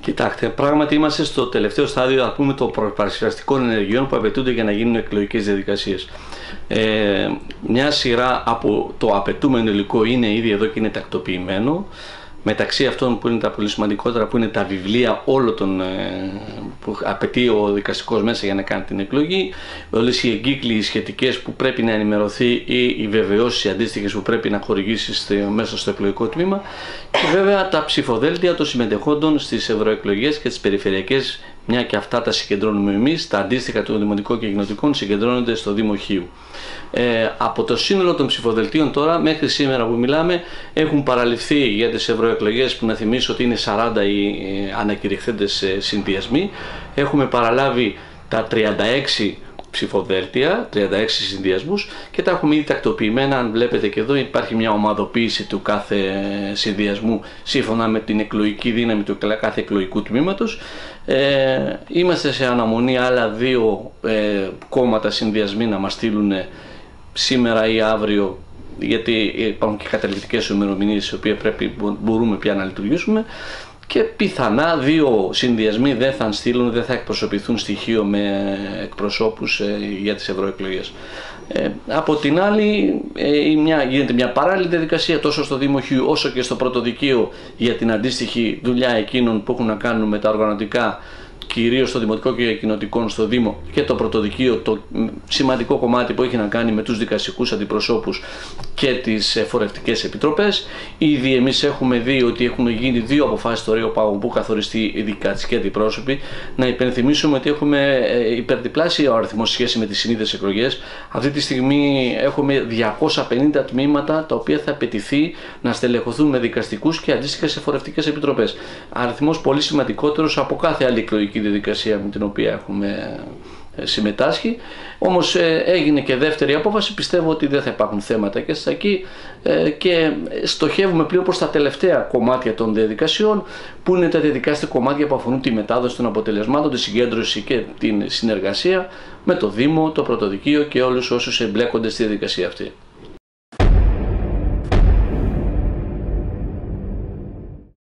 Κοιτάξτε, πράγματι είμαστε στο τελευταίο στάδιο, ας πούμε, των προπαρασκευαστικών ενεργειών που απαιτούνται για να γίνουν εκλογικές διαδικασίες. Μια σειρά από το απαιτούμενο υλικό είναι ήδη εδώ και είναι τακτοποιημένο. Μεταξύ αυτών που είναι τα πολύ σημαντικότερα, που είναι τα βιβλία όλων των που απαιτεί ο δικαστικός μέσα για να κάνει την εκλογή, όλες οι εγκύκλοι σχετικές που πρέπει να ενημερωθεί ή οι βεβαιώσεις αντίστοιχες που πρέπει να χορηγήσει μέσα στο εκλογικό τμήμα, και βέβαια τα ψηφοδέλτια των συμμετεχόντων στις ευρωεκλογές και τις περιφερειακές, μια και αυτά τα συγκεντρώνουμε εμείς, τα αντίστοιχα των δημοτικών και κοινοτικών συγκεντρώνονται στο Δήμο Χίου. Από το σύνολο των ψηφοδελτίων τώρα, μέχρι σήμερα που μιλάμε, έχουν παραληφθεί για τις ευρωεκλογές, που να θυμίσω ότι είναι 40 οι ανακηρυχθέντες συνδυασμοί. Έχουμε παραλάβει τα 36 ψηφοδέλτια, 36 συνδυασμούς, και τα έχουμε ήδη τακτοποιημένα. Αν βλέπετε και εδώ υπάρχει μια ομαδοποίηση του κάθε συνδυασμού σύμφωνα με την εκλογική δύναμη του κάθε εκλογικού τμήματος. Είμαστε σε αναμονή άλλα δύο κόμματα συνδυασμοί να μας στείλουν σήμερα ή αύριο, γιατί υπάρχουν και καταληκτικές ημερομηνίες τις οποίες μπορούμε πια να λειτουργήσουμε, και πιθανά δύο συνδυασμοί δεν θα εκπροσωπηθούν στοιχείο με εκπροσώπους για τις ευρωεκλογές. Από την άλλη γίνεται μια παράλληλη διαδικασία τόσο στο Δήμο Χίου όσο και στο Πρωτοδικείο για την αντίστοιχη δουλειά εκείνων που έχουν να κάνουν με τα οργανωτικά, κυρίως στο δημοτικό και κοινοτικό στο Δήμο, και το Πρωτοδικείο, το σημαντικό κομμάτι που έχει να κάνει με τους δικαστικούς αντιπροσώπους και τις εφορευτικές επιτροπές. Ήδη εμείς έχουμε δει ότι έχουν γίνει δύο αποφάσεις στο Ρέο Πάγου που καθοριστεί οι δικαστικοί αντιπρόσωποι. Να υπενθυμίσουμε ότι έχουμε υπερδιπλάσιο αριθμό σχέση με τις συνήθειες εκλογές. Αυτή τη στιγμή έχουμε 250 τμήματα τα οποία θα απαιτηθεί να στελεχωθούν με δικαστικούς και αντίστοιχες εφορευτικές επιτροπές. Αριθμός πολύ σημαντικότερος από κάθε άλλη εκλογική διαδικασία με την οποία έχουμε συμμετάσχει. Όμως έγινε και δεύτερη απόφαση, πιστεύω ότι δεν θα υπάρχουν θέματα και στα εκεί, και στοχεύουμε πλέον προς τα τελευταία κομμάτια των διαδικασιών, που είναι τα διαδικαστικά κομμάτια που αφορούν τη μετάδοση των αποτελεσμάτων, τη συγκέντρωση και την συνεργασία με το Δήμο, το Πρωτοδικείο και όλους όσους εμπλέκονται στη διαδικασία αυτή.